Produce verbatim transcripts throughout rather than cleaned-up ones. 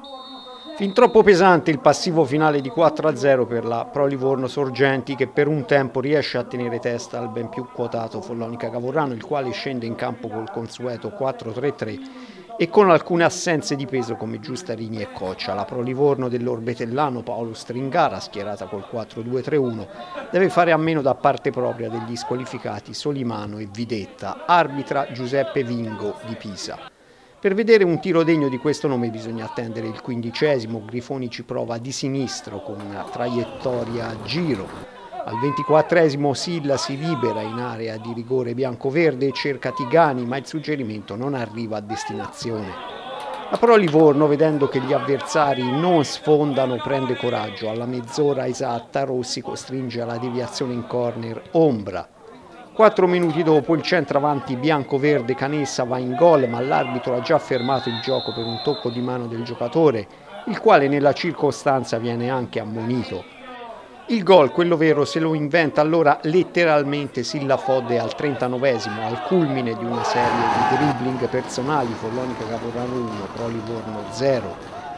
Fin troppo pesante il passivo finale di quattro a zero per la Pro Livorno Sorgenti, che per un tempo riesce a tenere testa al ben più quotato Follonica Cavorrano, il quale scende in campo col consueto quattro tre tre e con alcune assenze di peso come Giustarini e Coccia. La Pro Livorno dell'orbetellano Paolo Stringara, schierata col quattro due tre uno, deve fare a meno da parte propria degli squalificati Solimano e Videtta, arbitra Giuseppe Vingo di Pisa. Per vedere un tiro degno di questo nome bisogna attendere il quindicesimo. Grifoni ci prova di sinistro con una traiettoria a giro. Al ventiquattresimo Silla si libera in area di rigore bianco-verde e cerca Tigani, ma il suggerimento non arriva a destinazione. La Pro Livorno, vedendo che gli avversari non sfondano, prende coraggio. Alla mezz'ora esatta Rossi costringe alla deviazione in corner Ombra. Quattro minuti dopo il centravanti bianco-verde Canessa va in gol, ma l'arbitro ha già fermato il gioco per un tocco di mano del giocatore, il quale nella circostanza viene anche ammonito. Il gol, quello vero, se lo inventa allora letteralmente Silla Fodde al trentanovesimo, al culmine di una serie di dribbling personali. Follonica Cavorrano uno, Pro Livorno zero.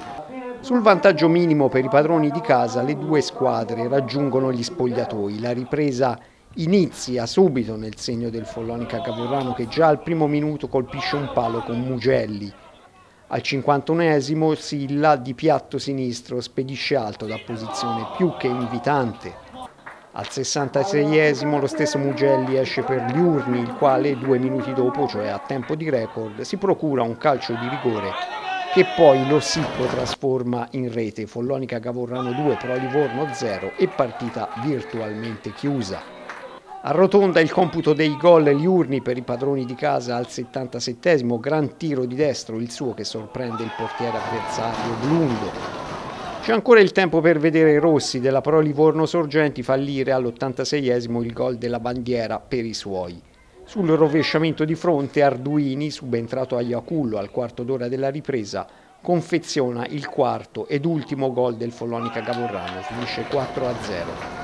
Sul vantaggio minimo per i padroni di casa le due squadre raggiungono gli spogliatoi. La ripresa inizia subito nel segno del Follonica Cavorrano, che già al primo minuto colpisce un palo con Mugelli. Al cinquantunesimo Silla di piatto sinistro spedisce alto da posizione più che invitante. Al sessantaseiesimo lo stesso Mugelli esce per Liurni, il quale due minuti dopo, cioè a tempo di record, si procura un calcio di rigore che poi lo Sippo trasforma in rete. Follonica Cavorrano due, Pro Livorno zero e partita virtualmente chiusa. Arrotonda il computo dei gol Liurni per i padroni di casa al settantasettesimo, gran tiro di destro, il suo, che sorprende il portiere avversario Blundo. C'è ancora il tempo per vedere Rossi della Pro Livorno Sorgenti fallire all'ottantaseiesimo il gol della bandiera per i suoi. Sul rovesciamento di fronte Arduini, subentrato a Iacullo al quarto d'ora della ripresa, confeziona il quarto ed ultimo gol del Follonica Cavorrano, finisce quattro a zero.